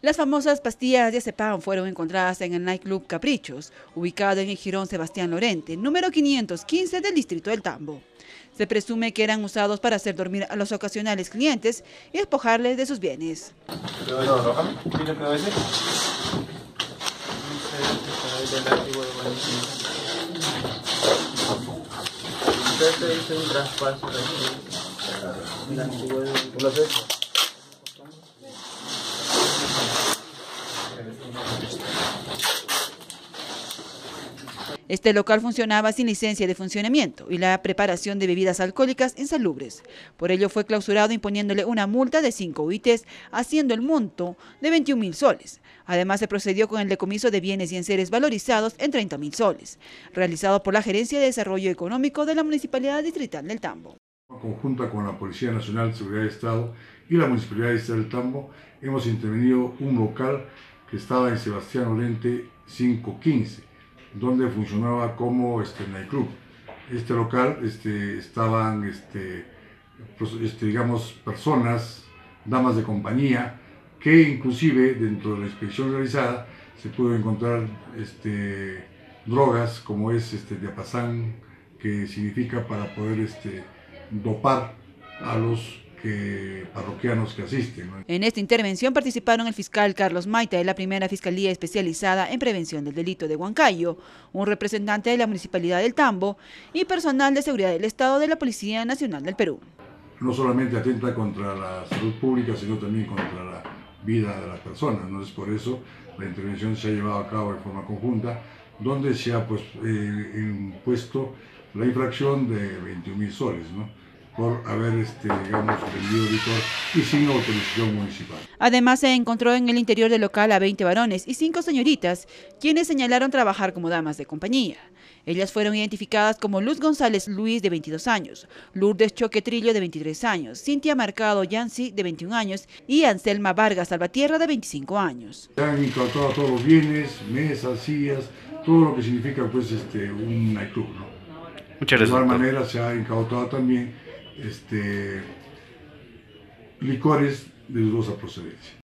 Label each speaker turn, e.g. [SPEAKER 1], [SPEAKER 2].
[SPEAKER 1] Las famosas pastillas de diazepam fueron encontradas en el nightclub Caprichos, ubicado en el Jirón Sebastián Lorente, número 515 del distrito del Tambo. Se presume que eran usados para hacer dormir a los ocasionales clientes y despojarles de sus bienes. Este local funcionaba sin licencia de funcionamiento y la preparación de bebidas alcohólicas insalubres. Por ello fue clausurado imponiéndole una multa de 5 UITs, haciendo el monto de 21.000 soles. Además se procedió con el decomiso de bienes y enseres valorizados en 30.000 soles, realizado por la Gerencia de Desarrollo Económico de la Municipalidad Distrital del Tambo.
[SPEAKER 2] Conjunta con la Policía Nacional de Seguridad de Estado y la Municipalidad Distrital del Tambo, hemos intervenido un local que estaba en Sebastián Lorente 515, donde funcionaba como nightclub. Este local estaban digamos, personas, damas de compañía, que inclusive dentro de la inspección realizada se pudo encontrar drogas como es diapasán, que significa para poder dopar a los parroquianos que asisten, ¿no?
[SPEAKER 1] En esta intervención participaron el fiscal Carlos Maita de la Primera Fiscalía Especializada en Prevención del Delito de Huancayo, un representante de la Municipalidad del Tambo y personal de seguridad del Estado de la Policía Nacional del Perú.
[SPEAKER 2] No solamente atenta contra la salud pública, sino también contra la vida de las personas, ¿no? Es por eso la intervención se ha llevado a cabo de forma conjunta, donde se ha impuesto la infracción de 21.000 soles, ¿no?, por haber, digamos, vendido licor y sin autorización municipal.
[SPEAKER 1] Además, se encontró en el interior del local a 20 varones y 5 señoritas, quienes señalaron trabajar como damas de compañía. Ellas fueron identificadas como Luz González Luis, de 22 años, Lourdes Choque Trillo, de 23 años, Cintia Mercado Yancy, de 21 años, y Anselma Vargas Salvatierra, de 25 años.
[SPEAKER 2] Se han incautado todos los bienes, mesas, sillas, todo lo que significa un nightclub, ¿no?
[SPEAKER 3] Muchas gracias.
[SPEAKER 2] De igual manera se ha incautado también licores de dudosa procedencia.